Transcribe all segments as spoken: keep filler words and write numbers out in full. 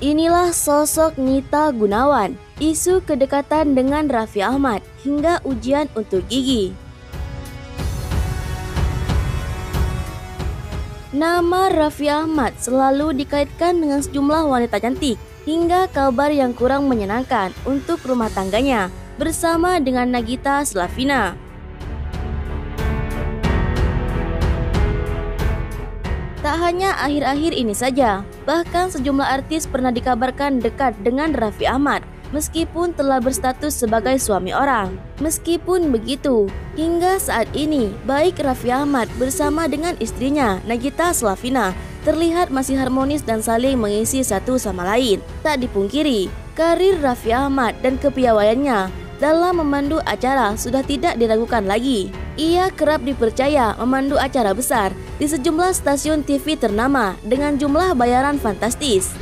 Inilah sosok Nita Gunawan, isu kedekatan dengan Raffi Ahmad hingga ujian untuk gigi. Nama Raffi Ahmad selalu dikaitkan dengan sejumlah wanita cantik hingga kabar yang kurang menyenangkan untuk rumah tangganya bersama dengan Nagita Slavina. Tak hanya akhir-akhir ini saja, bahkan sejumlah artis pernah dikabarkan dekat dengan Raffi Ahmad meskipun telah berstatus sebagai suami orang. Meskipun begitu, hingga saat ini baik Raffi Ahmad bersama dengan istrinya Nagita Slavina terlihat masih harmonis dan saling mengisi satu sama lain. Tak dipungkiri, karir Raffi Ahmad dan kepiawaiannya dalam memandu acara sudah tidak diragukan lagi. Ia kerap dipercaya memandu acara besar di sejumlah stasiun T V ternama dengan jumlah bayaran fantastis.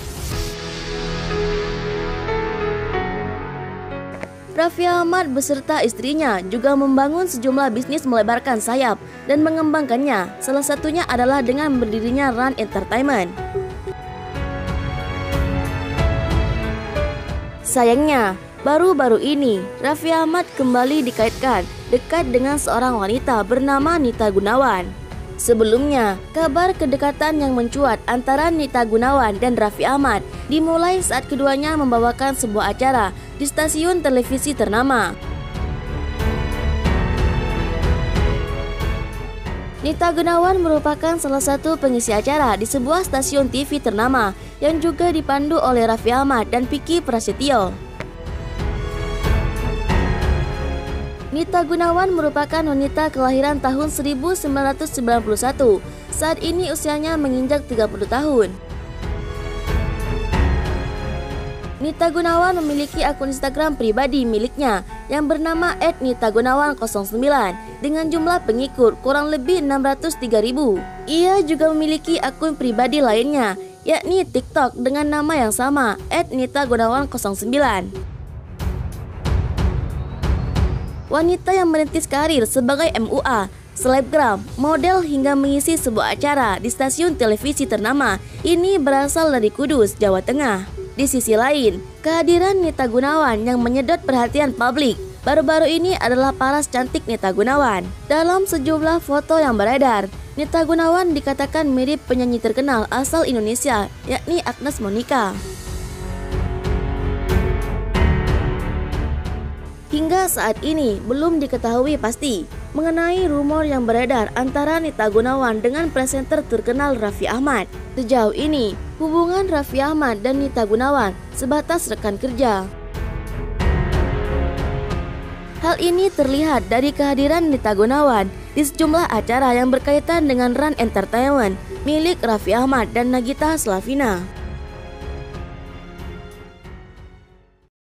Raffi Ahmad beserta istrinya juga membangun sejumlah bisnis melebarkan sayap dan mengembangkannya. Salah satunya adalah dengan berdirinya Run Entertainment. Sayangnya, baru-baru ini Raffi Ahmad kembali dikaitkan dekat dengan seorang wanita bernama Nita Gunawan. Sebelumnya, kabar kedekatan yang mencuat antara Nita Gunawan dan Raffi Ahmad dimulai saat keduanya membawakan sebuah acara di stasiun televisi ternama. Nita Gunawan merupakan salah satu pengisi acara di sebuah stasiun T V ternama yang juga dipandu oleh Raffi Ahmad dan Vicky Prasetyo. Nita Gunawan merupakan wanita kelahiran tahun seribu sembilan ratus sembilan puluh satu. Saat ini usianya menginjak tiga puluh tahun. Nita Gunawan memiliki akun Instagram pribadi miliknya yang bernama et nita gunawan nol sembilan dengan jumlah pengikut kurang lebih enam ratus tiga ribu. Ia juga memiliki akun pribadi lainnya, yakni TikTok dengan nama yang sama, et nita gunawan nol sembilan. Wanita yang merintis karir sebagai M U A, selebgram, model hingga mengisi sebuah acara di stasiun televisi ternama ini berasal dari Kudus, Jawa Tengah. Di sisi lain, kehadiran Nita Gunawan yang menyedot perhatian publik baru-baru ini adalah paras cantik Nita Gunawan. Dalam sejumlah foto yang beredar, Nita Gunawan dikatakan mirip penyanyi terkenal asal Indonesia, yakni Agnes Monica. Hingga saat ini belum diketahui pasti mengenai rumor yang beredar antara Nita Gunawan dengan presenter terkenal Raffi Ahmad. Sejauh ini, hubungan Raffi Ahmad dan Nita Gunawan sebatas rekan kerja. Hal ini terlihat dari kehadiran Nita Gunawan di sejumlah acara yang berkaitan dengan Run Entertainment milik Raffi Ahmad dan Nagita Slavina.